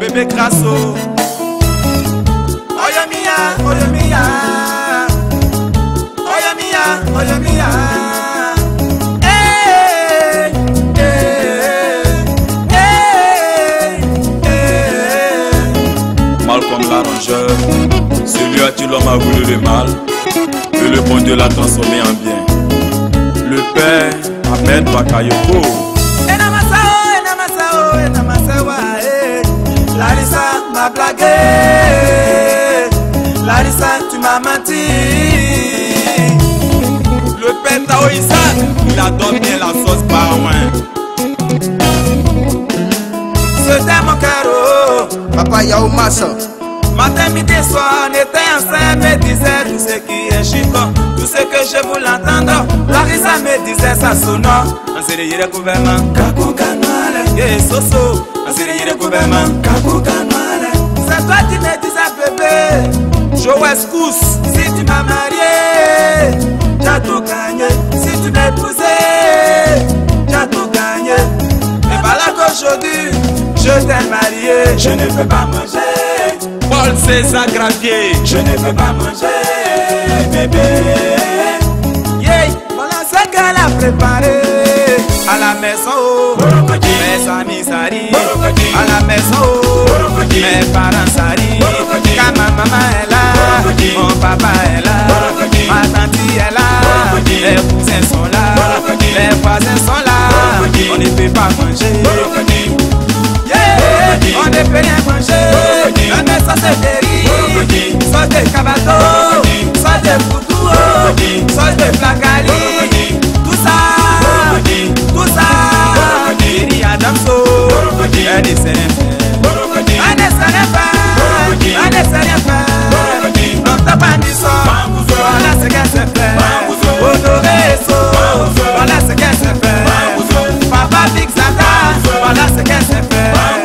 bébé Crasso. Oya mia, oya mia. Oya mia, oya mia. Malcolm l'arrangeur, celui à qui l'homme a voulu le mal, que le bon Dieu l'a transformé en bien. Le père Ahmed Bakayoko. Larissa m'a blagué, Larissa tu m'as menti. Le père Tao Isaac, il adore bien la sauce Barouin. C'était mon cœur, Papa Yao Massa. Matin, midi, soir, on était ensemble, me disait tout ce qui est chico, tout ce que je voulais entendre. Larissa me disait ça sonore. On s'est dit le gouvernement, Kakukanwale, et Soso. On s'est dit le gouvernement, Kakukanwale. C'est toi qui me disais bébé, Joël Scous, si tu m'as marié, j'ai tout gagné. Si tu m'épousais, j'ai tout gagné. Et voilà qu'aujourd'hui, je t'ai marié, je ne peux pas manger. Paul César Gravier, je ne peux pas manger, bébé. Yeah, voilà ce qu'elle a préparé. À la maison, mes amis s'arrivent. À la maison, mes parents s'arrivent. Quand ma maman est là, mon papa est là, ma tante est là, les cousins sont là, les voisins sont là. On ne peut pas manger. On ne peut rien manger. Mais ça c'est des riz, ça des cabatos, ça des foutous, ça des placali. Tout ça, Iri Adamso, elle ne sait rien faire. Elle ne sait rien faire, elle ne sait rien faire. Non t'as pas dit ça, voilà ce qu'elle sait faire. Honoré so, voilà ce qu'elle sait faire. Papa Big Zata, voilà ce qu'elle sait faire.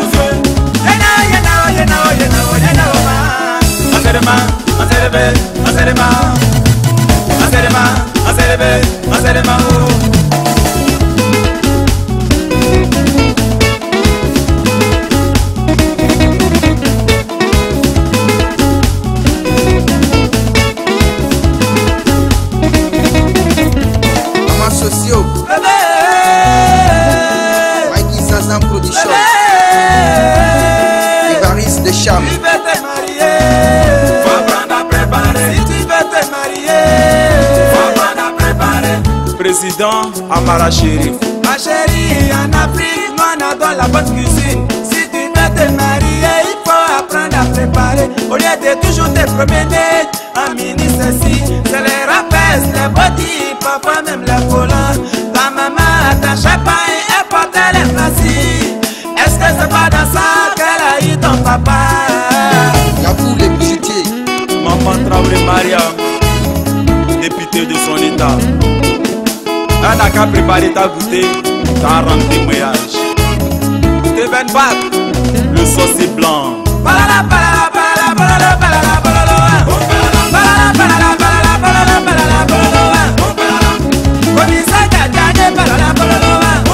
Maman Socio, Mikey Zazan Production, Évariste de Cham. Tu veux te marier, faut apprendre à préparer. Si tu veux te marier, faut apprendre à préparer. Président Amara Chérif. Ma chérie, en Afrique, nous on adore la bonne cuisine. Si tu veux te marier, il faut apprendre à préparer. Au lieu de toujours te promener en mini-ceci, c'est les rappels, les body, parfois même les volants. Ta maman attachait pas et elle portait les placiers. Est-ce que c'est pas dans ça qu'elle a eu ton papa? Yabou les bijoutiers. Maman Traoré Maria, députée de son état. Elle n'a qu'à préparer ta goûter, ta rendre témoignage. Steven Bach, le saucier blanc. Balala, balala, balala, balala, balala, balala. Balala, balala, balala, balala, balala, balala. Commissaire Gadiané, balala, balala.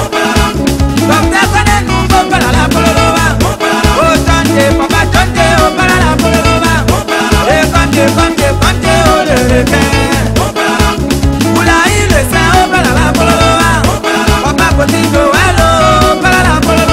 Docteur Sané Nouveau, balala, balala. Oh, Tante, Papa Tante, oh, balala, balala. Et Kante, Kante, Kante, oh, le requin. Oulaï, le saint, oh, balala, balala. Papa Potigo, hello, balala, balala.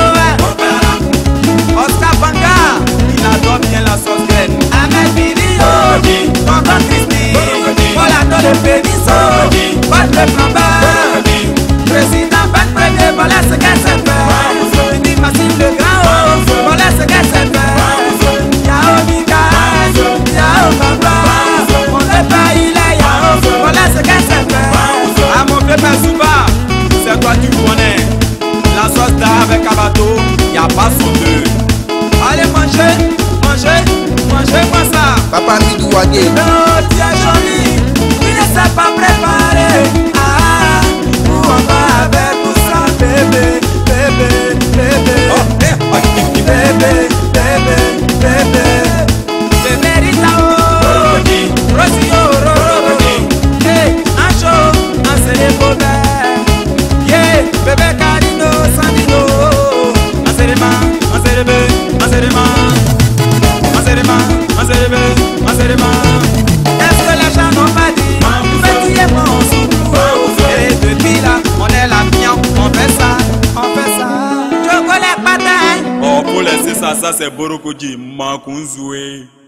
Oscar Banga, il adore bien la sauce graine. Ahmed Video, Tonton Crispy, Polato le Pénisso, Pat le Flambard. Président Pat Premier, voilà ce qu'elle sait faire. Fini Massif le Grand, voilà ce qu'elle sait faire. Yao Mika, Yao Baba, mon papa il est Yao, voilà ce qu'elle sait faire. Ah mon papa Souba, c'est toi tu connais. La sauce d'art avec un bateau, y'a pas son deux. Allez manger, manger, mangez-moi ça. Papa Midou Wagé. Non, tu es joli, tu ne sais pas préparer. Ah, où on va avec tout ça, bébé, bébé, bébé. Oh, bébé, bébé, bébé. Bébé Ritao, Rosio, Roro, hey, un show, un célébobé. Yeah, bébé Carino, Sandino. Un célébé, un célébé, un célébé. ça c'est Borokodji Makunzoué.